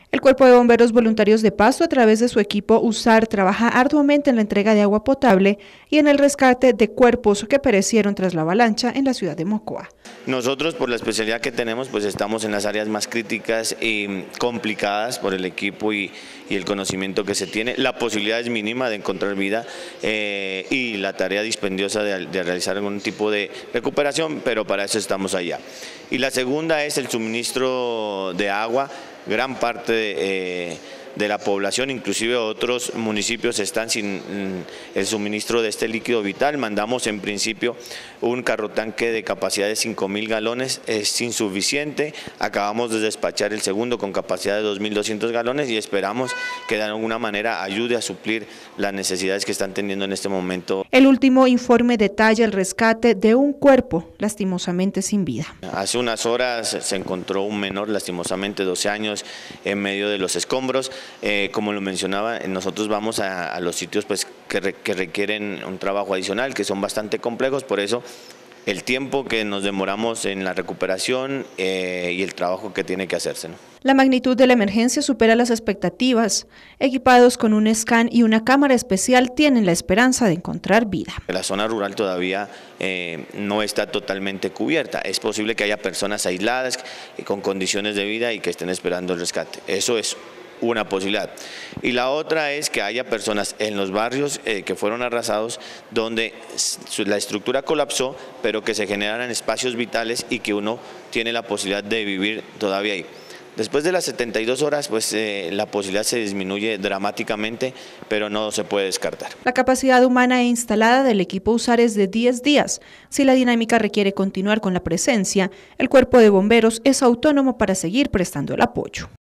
El Cuerpo de Bomberos Voluntarios de Pasto, a través de su equipo USAR, trabaja arduamente en la entrega de agua potable y en el rescate de cuerpos que perecieron tras la avalancha en la ciudad de Mocoa. Nosotros, por la especialidad que tenemos, pues estamos en las áreas más críticas y complicadas por el equipo y el conocimiento que se tiene. La posibilidad es mínima de encontrar vida y la tarea dispendiosa de realizar algún tipo de recuperación, pero para eso estamos allá. Y la segunda es el suministro de agua. Gran parte de la población, inclusive otros municipios, están sin el suministro de este líquido vital. Mandamos en principio un carro tanque de capacidad de 5.000 galones, es insuficiente. Acabamos de despachar el segundo con capacidad de 2.200 galones y esperamos que de alguna manera ayude a suplir las necesidades que están teniendo en este momento. El último informe detalla el rescate de un cuerpo lastimosamente sin vida. Hace unas horas se encontró un menor, lastimosamente 12 años, en medio de los escombros. Como lo mencionaba, nosotros vamos a los sitios pues, que requieren un trabajo adicional, que son bastante complejos, por eso el tiempo que nos demoramos en la recuperación y el trabajo que tiene que hacerse, ¿no? La magnitud de la emergencia supera las expectativas. Equipados con un scan y una cámara especial, tienen la esperanza de encontrar vida. La zona rural todavía no está totalmente cubierta. Es posible que haya personas aisladas con condiciones de vida y que estén esperando el rescate. Eso es una posibilidad. Y la otra es que haya personas en los barrios que fueron arrasados donde la estructura colapsó, pero que se generaran espacios vitales y que uno tiene la posibilidad de vivir todavía ahí. Después de las 72 horas, pues la posibilidad se disminuye dramáticamente, pero no se puede descartar. La capacidad humana e instalada del equipo USAR es de 10 días. Si la dinámica requiere continuar con la presencia, el Cuerpo de Bomberos es autónomo para seguir prestando el apoyo.